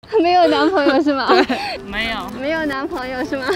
没有男朋友是吗？ 对，没有。 没有男朋友是吗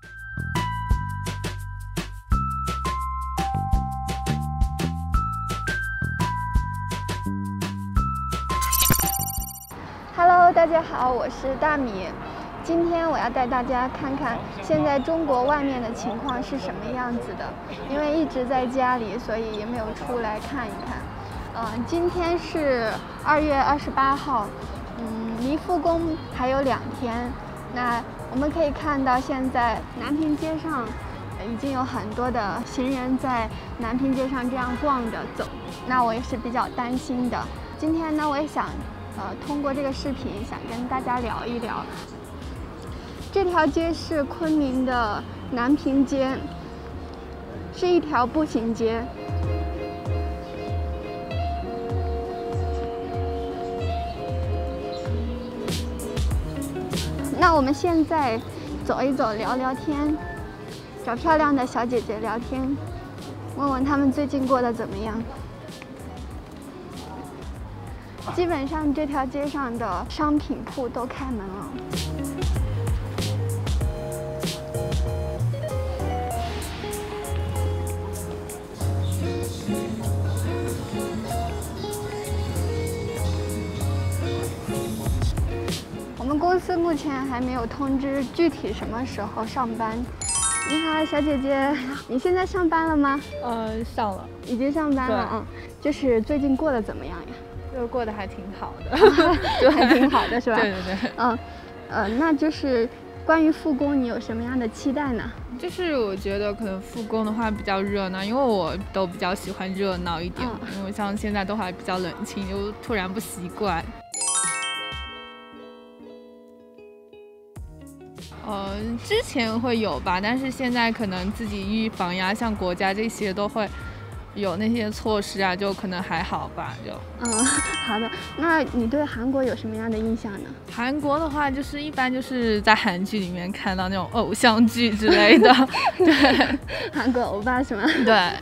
？Hello， 大家好，我是大米。今天我要带大家看看现在中国外面的情况是什么样子的。因为一直在家里，所以也没有出来看一看。今天是2月28号，离复工还有2天。那我们可以看到，现在南平街上已经有很多的行人在南平街上这样逛着走。那我也是比较担心的。今天呢，我也想通过这个视频想跟大家聊一聊。这条街是昆明的南平街，是一条步行街。那我们现在走一走，聊聊天，找漂亮的小姐姐聊天，问问她们最近过得怎么样。基本上这条街上的商品铺都开门了。我们公司目前还没有通知具体什么时候上班。你好，小姐姐，你现在上班了吗？ 上了， 已经上班了。就是最近过得怎么样呀？ 就过得还挺好的， 就还挺好的是吧？ 对对对。 那就是关于复工，你有什么样的期待呢？ 就是我觉得可能复工的话比较热闹，因为我都比较喜欢热闹一点，因为像现在都还比较冷清，就突然不习惯。之前会有吧，但是现在可能自己预防呀，像国家这些都会有那些措施啊，就可能还好吧，就。 好的。那你对韩国有什么样的印象呢？ 韩国的话，就是一般就是在韩剧里面看到那种偶像剧之类的，对， 韩国欧巴是吗？ 对。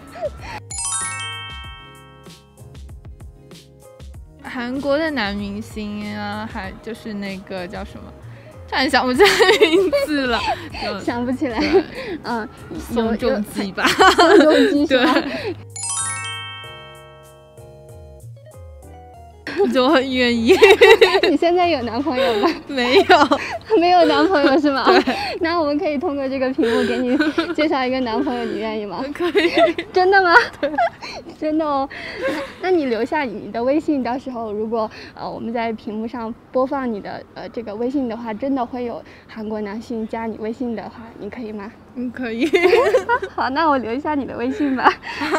韩国的男明星啊，还就是那个叫什么？突然想不起来名字了， 想不起来。 宋仲基吧？ 宋仲基是吗？ 就很愿意。 你现在有男朋友吗？ 没有， 没有男朋友是吗？ 对。 那我们可以通过这个屏幕给你介绍一个男朋友，你愿意吗？ 可以。 真的吗？ 对。 真的哦。那你留下你的微信，到时候如果我们在屏幕上播放你的这个微信的话，真的会有韩国男性加你微信的话，你可以吗？ 可以。 好，那我留一下你的微信吧。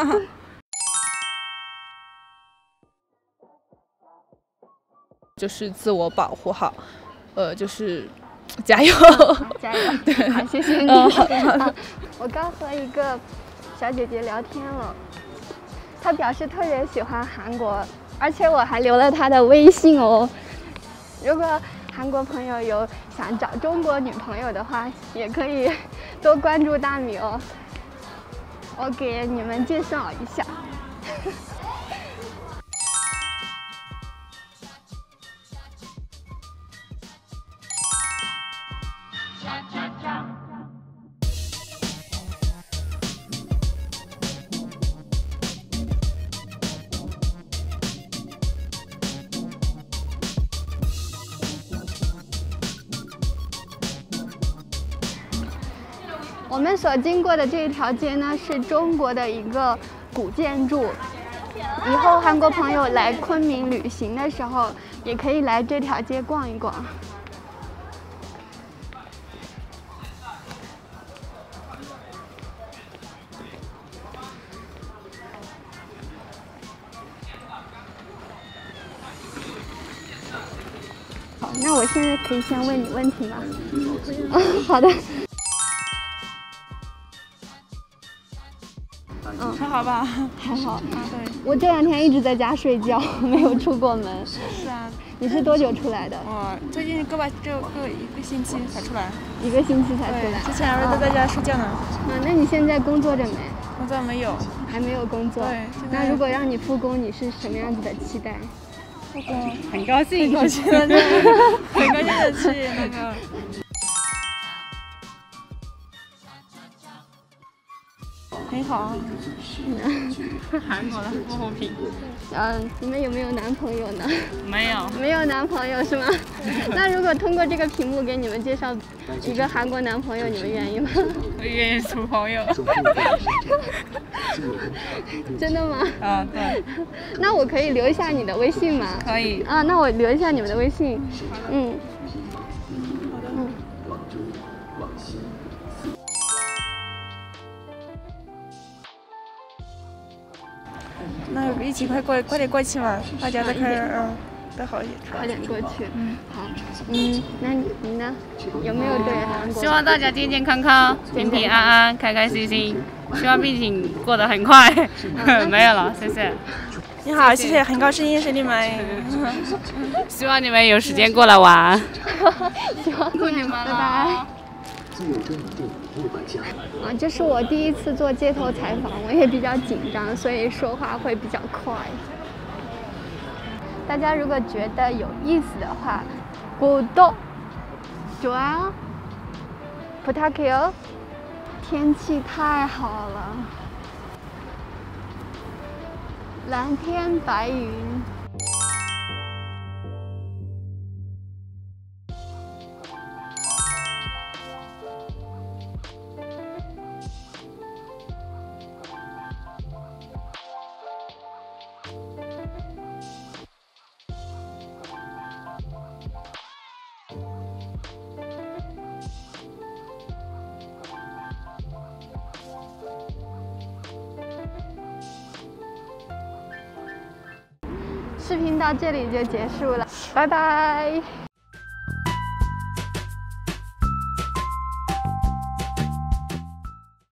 就是自我保护好，就是加油， 加油！对，好，谢谢你。我刚和一个小姐姐聊天了，她表示特别喜欢韩国，而且我还留了她的微信哦。如果韩国朋友有想找中国女朋友的话，也可以多关注大米哦。我给你们介绍一下。我们所经过的这一条街呢，是中国的一个古建筑。以后韩国朋友来昆明旅行的时候，也可以来这条街逛一逛。好，那我现在可以先问你问题吗？好的。 还好吧？ 还好。 对。 我这2天一直在家睡觉，没有出过门。 是啊。 你是多久出来的？ 我最近就1个星期才出来。 1个星期才出来。 之前还是都在家睡觉呢。 那你现在工作着没？ 工作没有。 还没有工作。 对。 那如果让你复工，你是什么样子的期待？ 很高兴， 很高兴的去那个。 很好，韩国的护肤品。 你们有没有男朋友呢？ 没有， 没有男朋友是吗？那如果通过这个屏幕给你们介绍一个韩国男朋友，你们愿意吗？ 我愿意处朋友。 真的吗？ 啊，对。 那我可以留一下你的微信吗？ 可以。 啊，那我留一下你们的微信。嗯。 那一起快点过去嘛，大家都都好一点。 快点过去。好。那你呢？有没有对韩国？ 希望大家健健康康、平平安安、开开心心。希望病情过得很快。没有了，谢谢。 你好，谢谢，很高兴认识你们。 希望你们有时间过来玩。 希望你们，拜拜。这是我第一次做街头采访，我也比较紧张，所以说话会比较快。大家如果觉得有意思的话，구독、좋아요、부탁해요。天气太好了，蓝天白云。视频到这里就结束了，拜拜。